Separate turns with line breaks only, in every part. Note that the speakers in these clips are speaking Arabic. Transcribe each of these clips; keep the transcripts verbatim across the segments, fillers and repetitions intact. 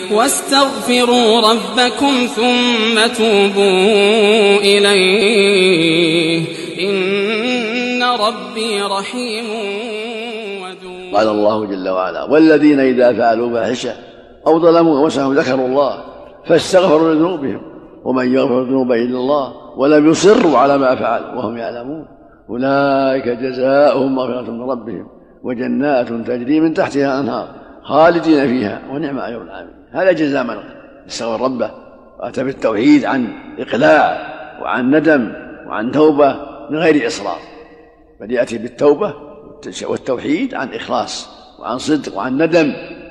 واستغفروا ربكم ثم توبوا إليه إن ربي رحيم ودود.
قال الله جل وعلا: والذين إذا فعلوا فاحشة أو ظلموا أنفسهم ذكروا الله فاستغفروا لذنوبهم ومن يغفر الذنوب إلا الله ولم يصروا على ما فعلوا وهم يعلمون أولئك جزاؤهم مغفرة من ربهم وجنات تجري من تحتها الأنهار خالدين فيها ونعم أجر العاملين. هذا جزاء من استغفر ربه وأتى بالتوحيد عن إقلاع وعن ندم وعن توبة من غير إصرار، بل يأتي بالتوبة والتوحيد عن إخلاص وعن صدق وعن ندم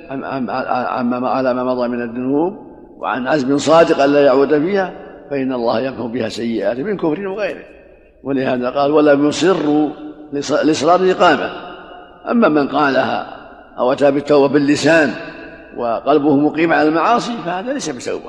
على ما مضى من الذنوب وعن عزم صادق ألا يعود فيها، فإن الله يمحو بها سيئات من كفر وغيره. ولهذا قال: ولم يصروا لإصرار الإقامة. أما من قالها أو أتى بالتوبة باللسان وقلبه مقيم على المعاصي فهذا ليس بتوبة،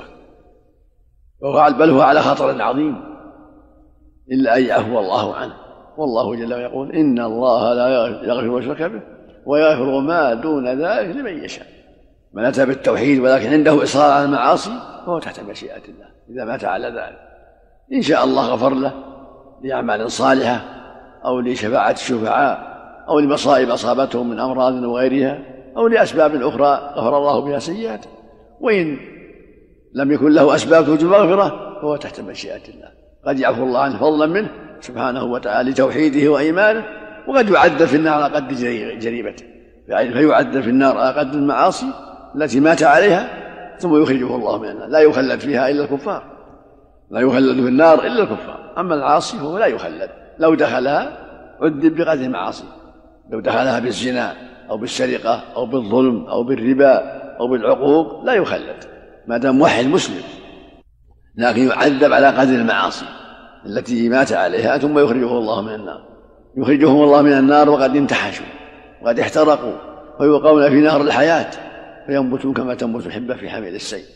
بل هو على خطر عظيم، إلا أن يعفو الله عنه. والله جل وعلا يقول: إن الله لا يغفر يشرك به ويغفر ما دون ذلك لمن يشاء. من أتى بالتوحيد ولكن عنده إصرار على المعاصي فهو تحت مشيئة الله إذا مات على ذلك. إن شاء الله غفر له لأعمال صالحة أو لشفاعة الشفعاء أو لمصائب أصابته من أمراض وغيرها أو لأسباب أخرى غفر الله بها سيئاته. وإن لم يكن له أسباب توجب المغفرة فهو تحت مشيئة الله، قد يعفو الله عنه فضلا منه سبحانه وتعالى لتوحيده وإيمانه، وقد يعذب في النار على قد جريمته، فيعذب في النار على قد المعاصي التي مات عليها ثم يخرجه الله من النار. لا يخلد فيها إلا الكفار، لا يخلد في النار إلا الكفار. أما العاصي فهو لا يخلد، لو دخلها عذب بقدر المعاصي، لو دخلها بالزنا أو بالسرقة أو بالظلم أو بالربا أو بالعقوق لا يخلد ما دام موحد مسلم، لكن يعذب على قدر المعاصي التي مات عليها ثم يخرجه الله من النار. يخرجهم الله من النار وقد انتحشوا وقد احترقوا ويوقعون في نار الحياة فينبتون كما تنبت الحبة في حميل السيل.